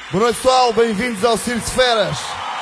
Boa noite, pessoal. Bem-vindos ao Circo de Feras.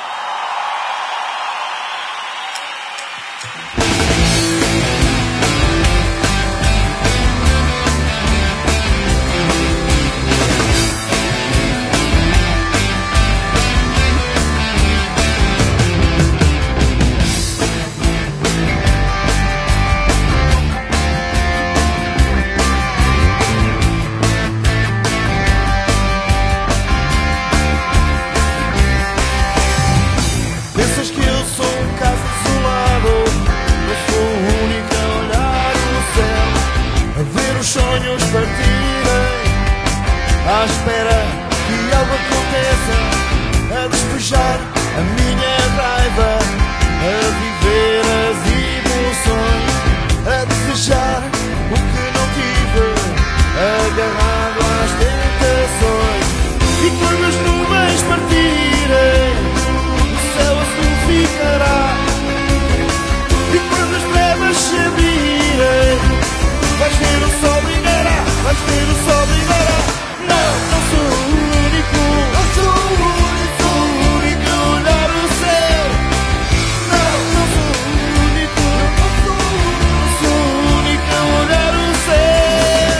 Pensas que eu sou um caso desolado? Eu sou o único a olhar no céu, a ver os sonhos partirem, à espera que algo aconteça, a despejar a minha raiva, a viver as emoções, a desejar o que não tive, agarrado às tentações. E quando as nuvens partirem, o céu azul ficará. E quando as trevas se abrirem, vais ver o sol brilhará, vais ver o sol brilhará. Não, não sou o único, não sou o único, sou o único a olhar o céu. Não, não sou o único, não sou o único a olhar o céu.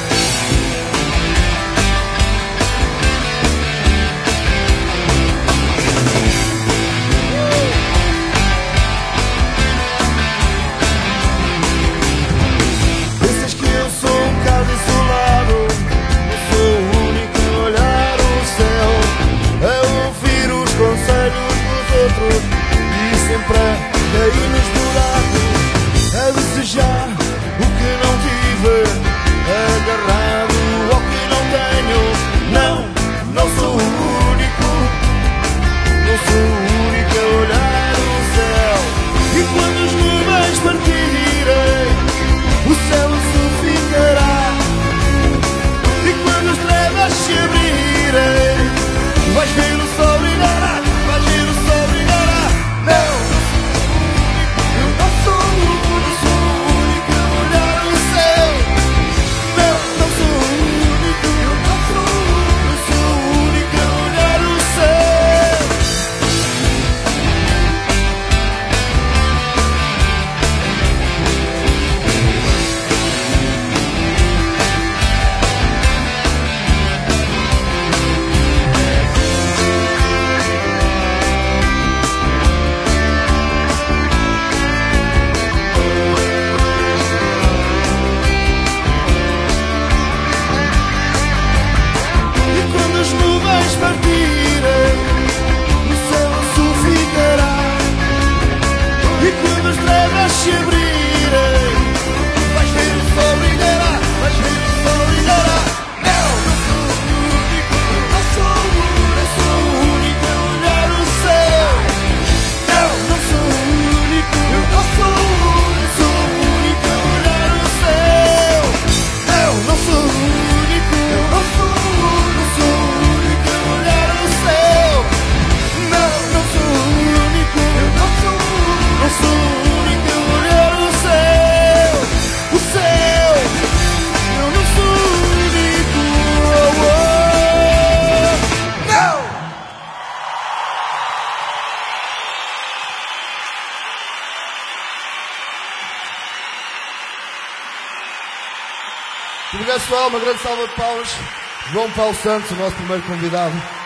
Pensas que eu sou um caso isolado? Eu sou o único a olhar o céu, a ouvir os conselhos dos outros e sempre a cair nos buracos, a desejar o que não tive, agarrado ao que não tenho. Não, não sou o único, não sou o único a olhar o céu. E quando as nuvens partirem, o céu azul ficará. E quando as trevas se abrirem, vais ver o sol brilhará, vais ver o sol brilhará. Não, eu não sou o único a olhar o céu. Não, não sou o único, eu não sou o único a olhar o céu. E quando as nuvens partirem, o céu azul ficará. E quando as trevas se abrirem, vais ver o sol brilhará, vais ver o sol brilhará. Não, não sou o único, não sou o único a olhar o céu. Não, não sou o único, eu não sou o único a olhar o céu. Não, não sou o único, eu não sou o único a olhar o céu. Não, não sou o único, eu não sou o único a olhar o céu. O céu, eu não sou o único. Oh, oh. Não! Obrigado, pessoal. Uma grande salva de palmas. João Paulo Santos, o nosso primeiro convidado.